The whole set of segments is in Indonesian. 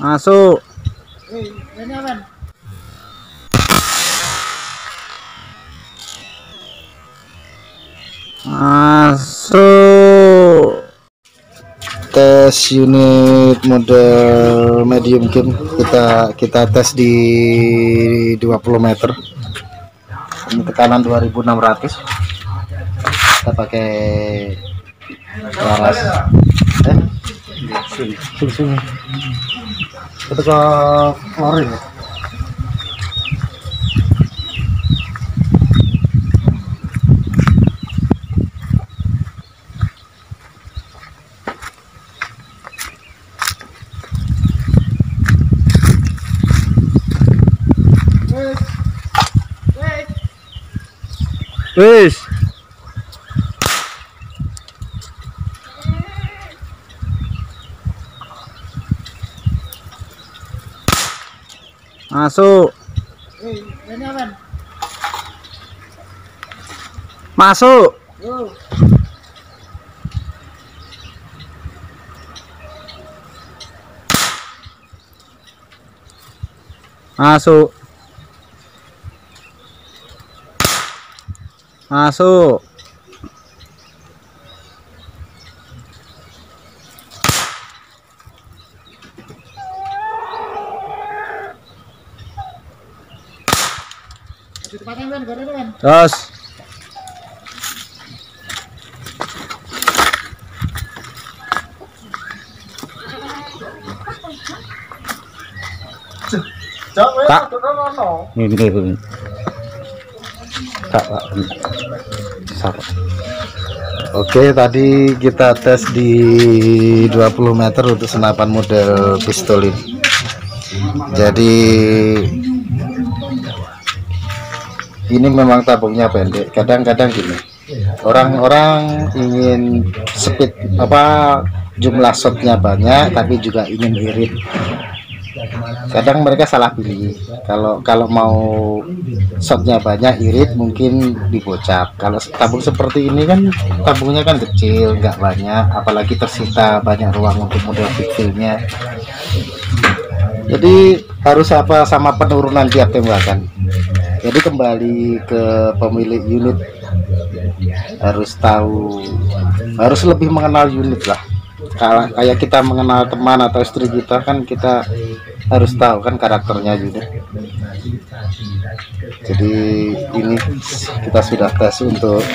Masuk. Masuk. Tes unit model medium game kita tes di 20 meter. Ini tekanan 2600. Kita pakai laras. Sini. Kita ke loring ya. Wis. Masuk. Masuk. Masuk. Masuk. Terus. Kak. Ini. Kak. Oke, tadi kita tes di 20 meter untuk senapan model pistol ini. Jadi ini memang tabungnya pendek. Kadang-kadang gini, orang-orang ingin speed jumlah shotnya banyak, tapi juga ingin irit. Kadang mereka salah pilih. Kalau mau shotnya banyak, irit, mungkin dibocap. Kalau tabung seperti ini kan tabungnya kan kecil, nggak banyak, apalagi tersita banyak ruang untuk model pistolnya. Jadi harus sama penurunan tiap tembakan. Jadi kembali ke pemilik unit, harus lebih mengenal unit lah. Kayak kita mengenal teman atau istri kita, kan kita harus tahu kan karakternya juga. Jadi ini kita sudah tes untuk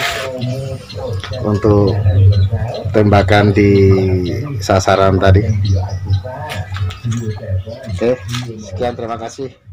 tembakan di sasaran tadi. Oke, sekian, terima kasih.